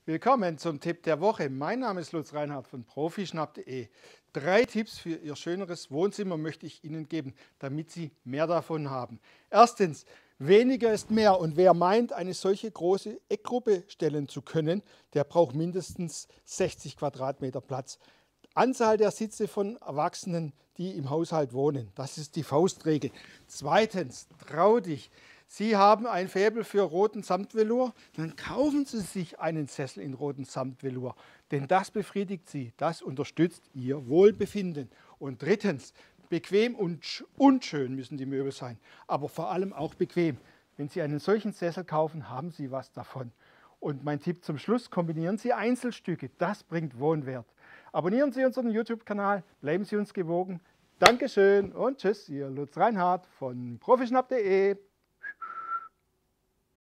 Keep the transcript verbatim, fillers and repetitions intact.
Willkommen zum Tipp der Woche. Mein Name ist Lutz Reinhardt von Profischnapp punkt de. Drei Tipps für Ihr schöneres Wohnzimmer möchte ich Ihnen geben, damit Sie mehr davon haben. Erstens, weniger ist mehr, und wer meint, eine solche große Eckgruppe stellen zu können, der braucht mindestens sechzig Quadratmeter Platz. Anzahl der Sitze von Erwachsenen, die im Haushalt wohnen. Das ist die Faustregel. Zweitens, trau dich. Sie haben ein Faible für roten Samtvelour, dann kaufen Sie sich einen Sessel in roten Samtvelour, denn das befriedigt Sie, das unterstützt Ihr Wohlbefinden. Und drittens, bequem und unschön müssen die Möbel sein, aber vor allem auch bequem. Wenn Sie einen solchen Sessel kaufen, haben Sie was davon. Und mein Tipp zum Schluss, kombinieren Sie Einzelstücke, das bringt Wohnwert. Abonnieren Sie unseren YouTube-Kanal, bleiben Sie uns gewogen. Dankeschön und tschüss, Ihr Lutz Reinhardt von Profischnapp punkt de.